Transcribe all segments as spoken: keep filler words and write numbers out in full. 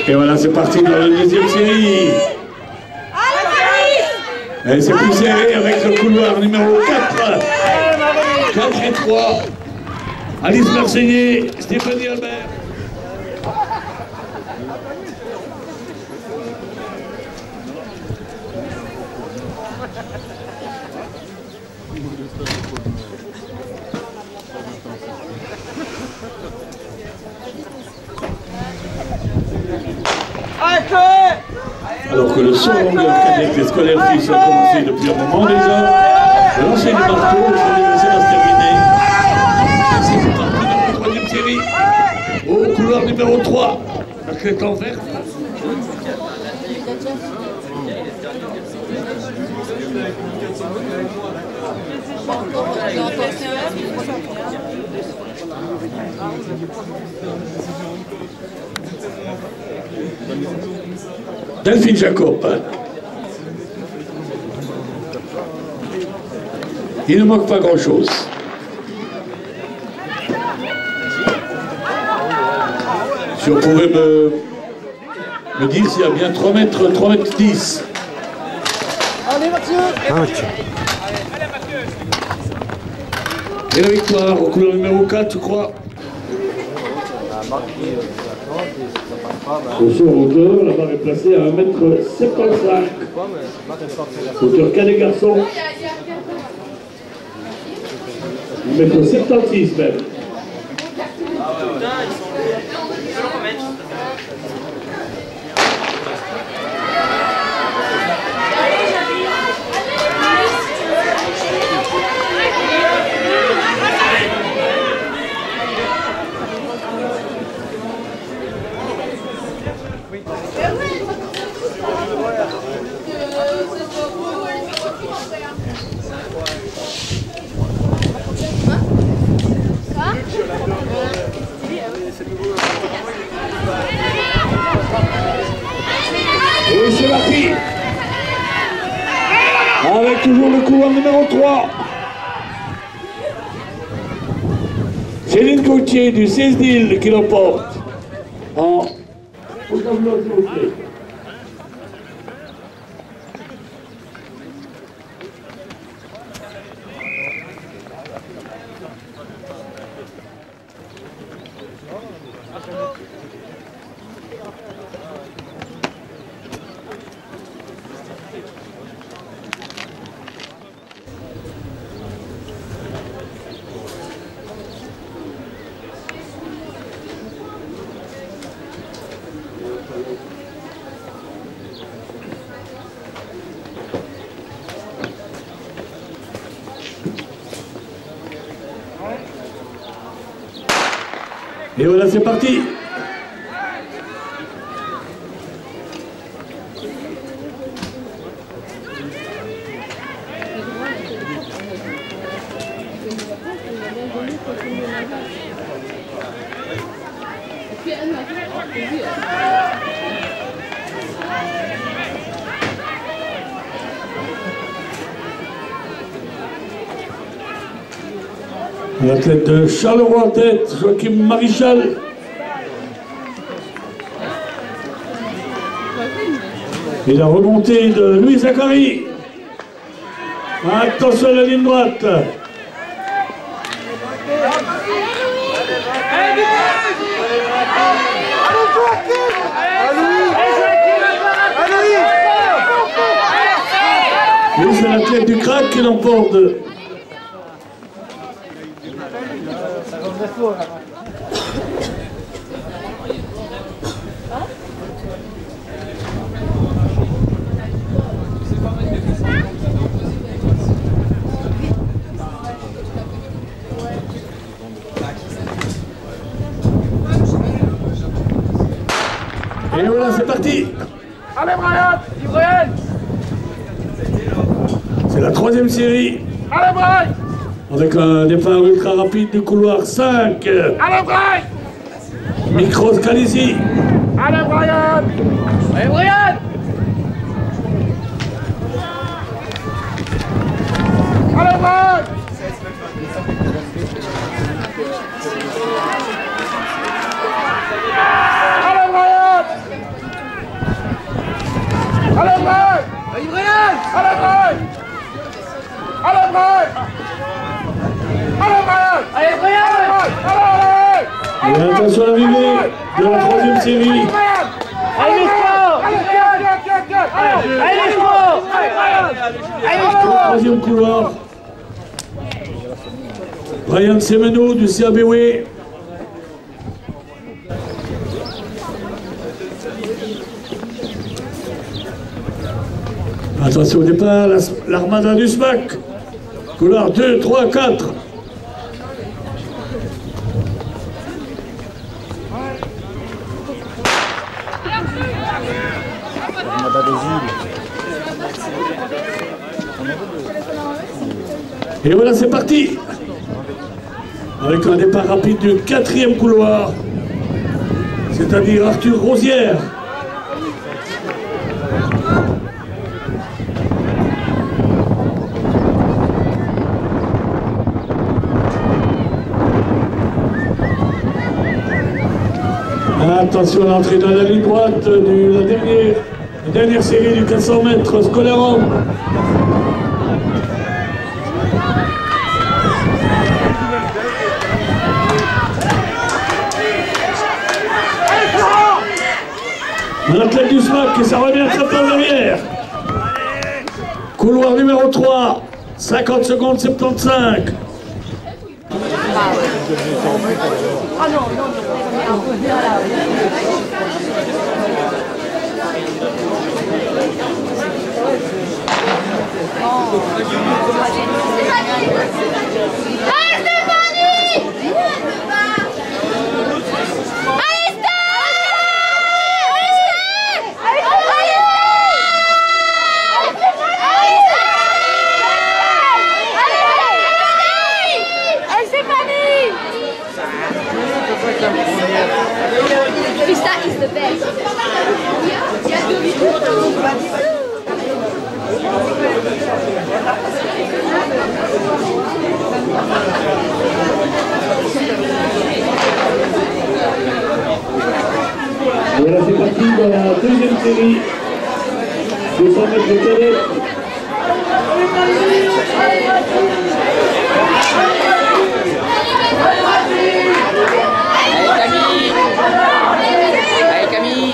Et voilà, c'est parti dans la deuxième série. Et c'est plus serré avec le couloir numéro quatre. quatre et trois. Alice Marseillais, Stéphanie Albert. Alors que le saut en longueur qu'avec les scolaires fils a commencé depuis un moment déjà, le lancer du marteau, je vais laisser la se terminer. C'est parti dans la troisième série. Au couloir numéro trois, la crête en verte. Delphine Jacob. Il ne manque pas grand-chose. Si on pouvait me, me dire s'il y a bien trois mètres, trois mètres dix. Allez Mathieu. Et la victoire au couleur numéro quatre, je crois. Au saut en hauteur, la barre est placée à un mètre soixante-quinze. Hauteur cas des garçons. un mètre soixante-seize même. Et c'est parti. Avec toujours le couloir numéro trois. Céline Gauthier du seize d'Île qui l'emporte en... Et voilà, c'est parti. L'athlète de Charleroi en tête, Joachim Marichal. Et la remontée de Louis Zachary. Attention à la ligne droite. Oui, c'est l'athlète du crack qui l'emporte. Et voilà, c'est parti. Allez Brian, Israël. C'est la troisième série. Allez Brian. Avec un départ ultra rapide du couloir cinq. Allez Brian. Micro Scalisi. Allez Brian. Allez Brian. Allez Brian. Allez Brian. Et attention à l'arrivée de la troisième série. Allez, sport! Allez, sport! Allez, sport! Troisième couloir. Brian Semeno du C A B W E. Attention au départ, l'Armada du S M A C. Couloir deux, trois, quatre. Et voilà, c'est parti. Avec un départ rapide du quatrième couloir, c'est-à-dire Arthur Rosière. Attention à l'entrée dans la ligne droite de la dernière, la dernière série du quatre cents mètres scolaire homme. L'athlète du S M A C et ça revient très peu en arrière. Couloir numéro trois, cinquante secondes soixante-quinze. Ah non, non, non, Krista is the best. Voilà, c'est parti dans la deuxième série. deux cents mètres de cadet. Allez Camille.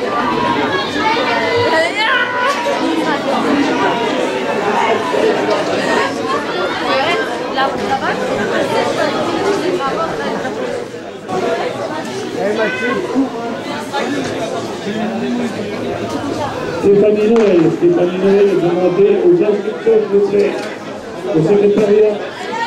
Stéphanie Noël, Stéphanie Noël est demandée aux instructeurs de fait, au secrétariat.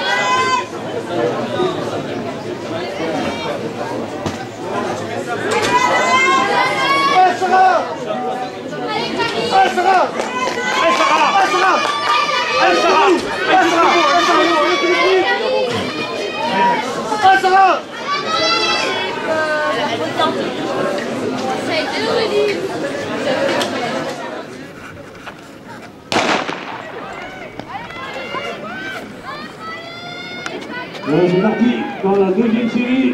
Voilà, c'est parti dans la deuxième série.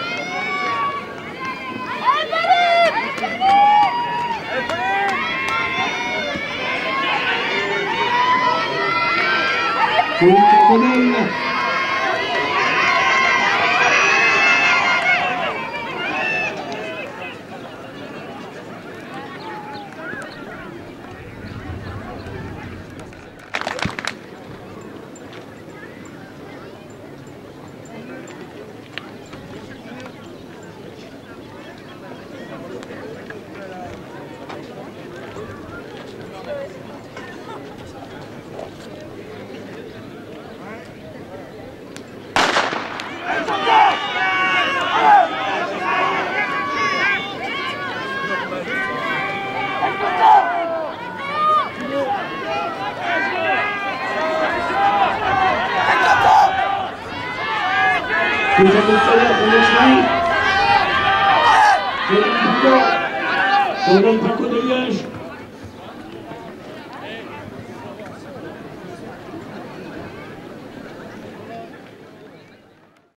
Nous avons fait la première série. C'est le Franco de Liège.